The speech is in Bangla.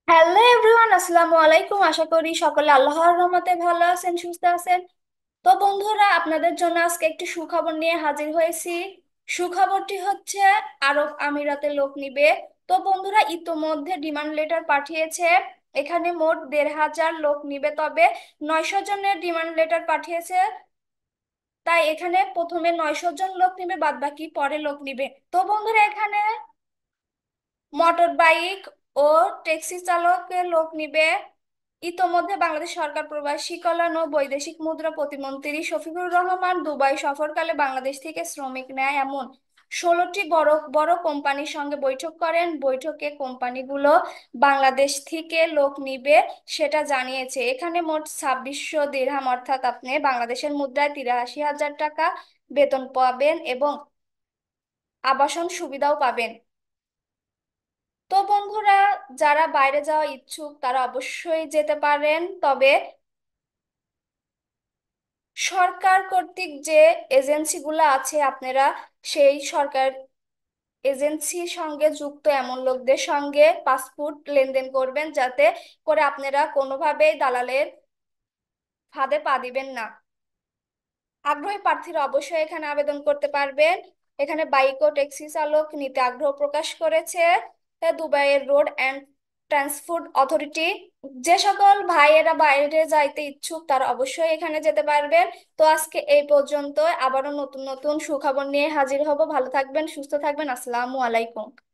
হ্যালো এভরিওয়ান, আসসালামু আলাইকুম। আশা করি সকলে আল্লাহর রহমতে ভালো আছেন, সুস্থ আছেন। তো বন্ধুরা, আপনাদের জন্য আজকে একটি সুখবর নিয়ে হাজির হয়েছি। সুখবরটি হচ্ছে আরব আমিরাতে লোক নিবে। তো বন্ধুরা, ইতোমধ্যে ডিমান্ড লেটার পাঠিয়েছে। এখানে মোট 1,500 লোক নিবে, তবে 900 জনের ডিমান্ড লেটার পাঠিয়েছে। তাই এখানে প্রথমে 900 জন লোক নিবে, বাদ বাকি পরে লোক নিবে। তো বন্ধুরা, এখানে মোটর বাইক ও ট্যাক্সি চালকের লোক নিবে। ইতোমধ্যে বাংলাদেশ সরকার প্রবাসী কল্যাণ ও বৈদেশিক মুদ্রা প্রতিমন্ত্রী শফিকুর রহমান দুবাই সফরকালে বাংলাদেশ থেকে শ্রমিক নেয় এমন 16টি বড় বড় কোম্পানির সঙ্গে বৈঠক করেন। বৈঠকে কোম্পানিগুলো বাংলাদেশ থেকে লোক নিবে সেটা জানিয়েছে। এখানে মোট 2600 দিরহাম, অর্থাৎ আপনি বাংলাদেশের মুদ্রায় 83,000 টাকা বেতন পাবেন এবং আবাসন সুবিধাও পাবেন। তো বন্ধুরা, যারা বাইরে যাওয়া ইচ্ছুক তারা অবশ্যই যেতে পারেন, তবে সরকার কর্তৃক যে এজেন্সিগুলো আছে, আপনারা সেই সরকার এজেন্সির সঙ্গে যুক্ত এমন লোকদের সঙ্গে পাসপোর্ট লেনদেন করবেন, যাতে করে আপনারা কোনোভাবেই দালালের ফাঁদে পা দিবেন না। আগ্রহী প্রার্থীরা অবশ্যই এখানে আবেদন করতে পারবেন। এখানে বাইক ও ট্যাক্সি চালক নিতে আগ্রহ প্রকাশ করেছে দুবাইয়ের রোড অ্যান্ড ট্রান্সপোর্ট অথরিটি। যে সকল ভাইয়েরা বাইরে যাইতে ইচ্ছুক তারা অবশ্যই এখানে যেতে পারবেন। তো আজকে এই পর্যন্ত, আবারও নতুন নতুন সুখবর নিয়ে হাজির হব। ভালো থাকবেন, সুস্থ থাকবেন। আসসালামু আলাইকুম।